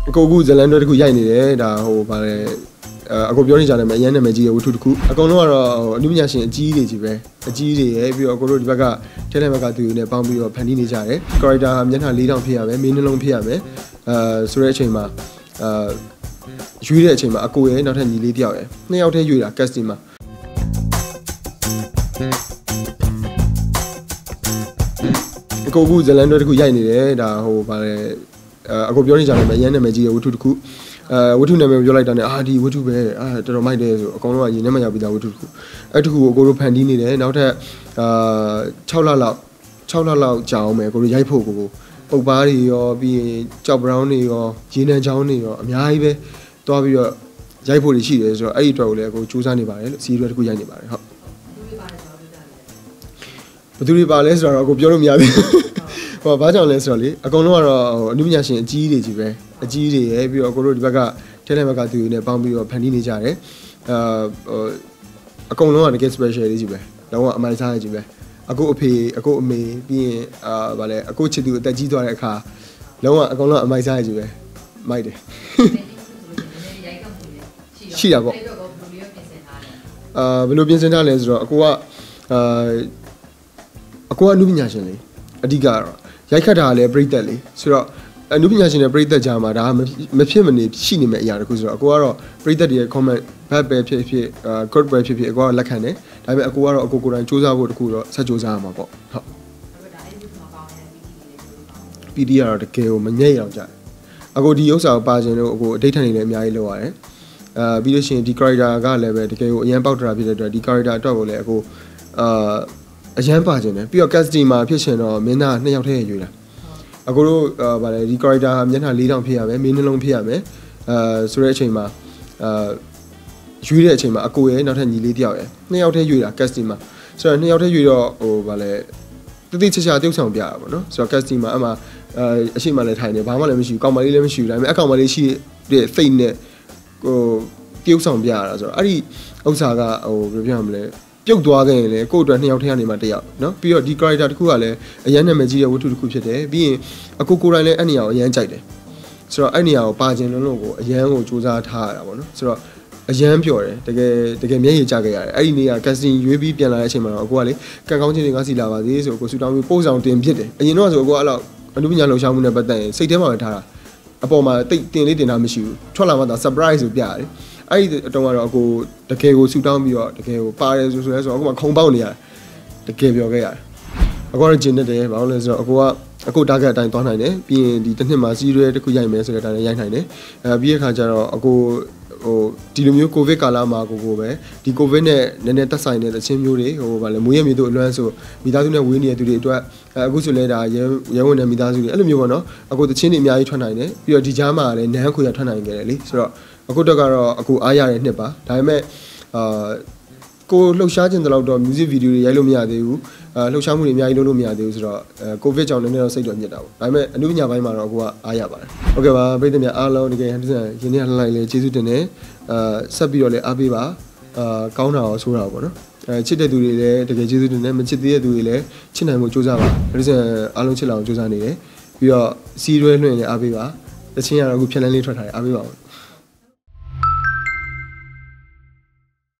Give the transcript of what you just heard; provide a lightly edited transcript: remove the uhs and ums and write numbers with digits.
ကိုကူဇလန်တွေတခုရိုက်နေတယ်ဒါဟိုဗါလဲအကိုပြောနေကြတယ်မအရန်နာမည်ကြီးရဲ့ဝတ္ထုတစ်ခုအကုန်လုံးကတော့အနုပညာရှင်အကြီးတွေကြီးပဲအကြီးတွေရဲ့ပြီးတော့အကိုတို့ဒီဘက်ကထဲထဲဘက်ကသူတွေနဲ့ပေါင်းပြီးတော့ဖန်တီးနေကြတယ် character မျက်နှာ၄တောင်ဖြစ်ရမယ်မင်းနှလုံးဖြစ်ရမယ်ဆိုတဲ့အချိန်မှာရွေးတဲ့အချိန်မှာအကိုရဲ့နောက်ထပ်ညီလေးတယောက်ရဲ့နှစ်ယောက်တည်းရွေးတာ casting မှာအကိုကူဇလန်တွေတခုရိုက်နေတယ်ဒါဟိုဗါလဲအကိုပြောနေကြတယ်မအရန်နာမည်ကြီးရဲ့ဝတ္ထုတစ်ခုဝတ္ထုနာမည်ပြောလိုက်တာနဲ့ဒီဝတ္ထုပဲတော်တော်မိုက်တယ်ဆိုအကောင်လုံးကရင်ထဲမှာရောက်ပြီးသားဝတ္ထုတစ်ခုအဲ့တခုကိုအကိုတို့ဖန်တီးနေတယ်နောက်ထပ်6လလောက်ကြာအောင်မယ်အကိုတို့ရိုက်ဖို့ကိုပုတ်ပါးတွေရောပြီးရင်ကြောက်ဘရောင်းတွေရောရေနံချောင်းတွေရောအများကြီးပဲတွားပြီးတော့ရိုက်ဖို့တွေရှိတယ်ဆိုတော့အဲ့ဒီအတွက်ကိုလည်းအကိုစူးစမ်းနေပါတယ်လို့စီးရွက်တစ်ခုရိုက်နေပါတယ်ဟုတ်ဘယ်သူတွေပါလဲဆိုတော့အကိုပြောလို့မရသေးဘူးဟောဘာကြောင့်လဲဆိုတော့လေအကုန်လုံးကတော့ဟိုအနုပညာရှင်အကြီးတွေကြီးပဲအကြီးတွေရဲ့ပြီးတော့အကိုတို့ဒီဘက်ကထဲထဲဘက်ကသူတွေနဲ့ပေါင်းပြီးတော့ဖန်တီးနေကြတယ်အကုန်လုံးကတကယ် special လေးကြီးပဲတော့အမိုင်းစားရကြီးပဲအကိုအဖေအကိုအမေပြီးရင်ဗာလဲအကိုချစ်သူအသက်ကြီးသွားတဲ့အခါလုံးဝအကုန်လုံးအမိုင်းစားရကြီးပဲမိုက်တယ်ရှိတာပေါ့ဘယ်လိုပြင်ဆင်ထားလဲဆိုတော့အကိုကအနုပညာရှင်လေးအဓိကတော့ရိုက်ခတ်တာလည်းပြိသက်လေးဆိုတော့အနုပညာရှင်နဲ့ပြိသက်ကြမှာဒါမဖြစ်မနေရှိနေမယ့်အရာတခုဆိုတော့အကိုကတော့ပြိသက်တွေရဲ့ comment ဘတ်ပဲဖြစ်ဖြစ်good ပဲဖြစ်ဖြစ်အကိုကလက်ခံတယ်ဒါပေမဲ့အကိုကတော့အကိုကိုယ်တိုင်စူးစမ်းဖို့တခုတော့ဆက်စူးစမ်းရမှာပေါ့ဟုတ် PD ကတော့တကယ်ကိုမငြိမ့်အောင်ကြတယ်အကိုဒီဥစ္စာကိုပါခြင်းလို့အကိုအတိတ်ထန်နေလည်းအများကြီးလုပ်ရတယ်ပြီးလို့ရှိရင်ဒီ character ကလည်းပဲတကယ်ကိုအရန်ပေါက်ထတာဖြစ်တဲ့အတွက်ဒီ character အတွက်ကိုလည်းအကိုအရန်ပါခြင်းတယ်ပြီးတော့ casting မှာဖြစ်ရှင်တော့မင်းသား2ယောက်တည်းရွေးတာအကိုတို့ဗါလဲဒီ character မျက်နှာ၄တောင်ဖြစ်ရမယ်မင်းနှလုံးဖြစ်ရမယ်ဆိုတဲ့အချိန်မှာရွေးတဲ့အချိန်မှာအကိုရဲ့နောက်ထပ်ညီလေးတယောက်ရဲ့2ယောက်တည်းရွေးတာ casting မှာဆိုတော့2ယောက်တည်းရွေးတော့ဟိုဗါလဲတိတိကျကျတုပ်ဆောင်ပြတာပေါ့နော်ဆိုတော့ casting မှာအမှအရှိမလည်းထိုင်နေဘာမှလည်းမရှိဘူးကောင်မလေးလည်းမရှိဘူးဒါပေမဲ့အကောင်မလေးရှိတဲ့ဖိတ်နဲ့ဟိုတုပ်ဆောင်ပြရတာဆိုတော့အဲ့ဒီဥစ္စာကဟိုဘယ်လိုပြောရမလဲပြုတ်သွားခဲ့ရင်လေကိုယ့်အတွက်2ယောက်ထဲကနေမှ1ယောက်เนาะပြီးတော့ဒီ character တစ်ခုကလည်းအရန်နာမည်ကြီးတဲ့ဝတ္ထုတစ်ခုဖြစ်တယ်ပြီးရင်အကိုကိုယ်တိုင်လည်းအဲ့နေရာကိုအရန်ကြိုက်တယ်ဆိုတော့အဲ့နေရာကိုပါခြင်းလုံးကိုအရန်ကိုစူးစမ်းထားရတာပေါ့နော်ဆိုတော့အရန်ပျော်တယ်တကယ်မျက်ရည်ကျခဲ့ရတယ်အဲ့ဒီနေရာ casting ရွေးပြီးပြန်လာတဲ့အချိန်မှာတော့အကိုကလေကံကောင်းခြင်းတွေငါစီလာပါစေဆိုအကိုဆူတောင်းပြီးပို့ဆောင်တင်ဖြစ်တယ်အရင်တော့ဆိုအကိုအဲ့လောက်အနုပညာလှူရှားမှုနဲ့ပတ်သက်ရင်စိတ်ထဲမှာပဲထားတာအပေါ်မှာတိတ်တင်လေးတင်တာမရှိဘူးထွက်လာမှသာ surprise ဆိုပြရတယ်အဲ့ဒီအတုံးကတော့အကိုတကယ်ကိုဆူတောင်းပြီးတော့တကယ်ကိုပါတယ်ဆိုလဲဆိုတော့အခုမှခုံပေါက်နေရတယ်တကယ်ပြောခဲ့ရတယ်အကိုကတော့ဂျင်းနေတယ်ဘာလို့လဲဆိုတော့အကို target အတိုင်းသွားနိုင်တယ်ပြီးရင်ဒီတစ်နှစ်မှာ series တစ်ခုရိုက်မယ်ဆိုတဲ့အတိုင်းရိုက်နိုင်တယ်ပြီးတဲ့အခါကျတော့အကိုဟိုဒီလိုမျိုးကိုဗစ်ကာလမှာကိုပဲဒီကိုဗစ်နဲ့နည်းနည်းသက်ဆိုင်တဲ့သချင်းမျိုးတွေဟိုဗာလဲမွေးရမြေတို့အလွမ်းဆိုမိသားစုနဲ့ဝေးနေတဲ့သူတွေအတွက်အခုဆိုလဲဒါရဲဝင်တဲ့မိသားစုတွေအဲ့လိုမျိုးပေါ့နော်အခုသချင်းတွေအများကြီးထွက်နိုင်တယ်ပြီးတော့ဒီကြားမှာလည်းနန်းခွေရထွက်နိုင်ကြတယ်လေဆိုတော့အခုတော့ကတော့အခုအားရတဲ့နှစ်ပါဒါပေမဲ့ကိုလှုပ်ရှားခြင်းတလောက်တော့ music video တွေရိုက်လို့မရသေးဘူးလှုပ်ရှားမှုတွေအများကြီးလုပ်လို့မရသေးဘူးဆိုတော့ကိုဗစ်ကြောင့်နည်းနည်းတော့စိတ်တော့ညစ်တာပေါ့ဒါပေမဲ့အနုပညာပိုင်းမှာတော့ကိုကအားရပါတယ်ဟုတ်ကဲ့ပါပြည်သူများအားလုံးတကယ်ဟန်တဆန်ရင်းနှီးလှလိုက်လေကျေးဇူးတင်တယ်ဆက်ပြီးတော့လည်းအားပေးပါကောင်းတာရောဆိုးတာပေါ့နော်ချစ်တဲ့သူတွေလည်းတကယ်ကျေးဇူးတင်တယ်မချစ်သေးတဲ့သူတွေလည်းချစ်နိုင်မှုစူးစမ်းပါဟန်တဆန်အားလုံးချစ်လာအောင်စူးစမ်းနေတယ်ပြီးတော့စီးရွဲလွှင့်လည်းအားပေးပါတချင်းရတော့အခုဖြက်လန်းလေးထွက်ထားတယ်အားပေးပါဦး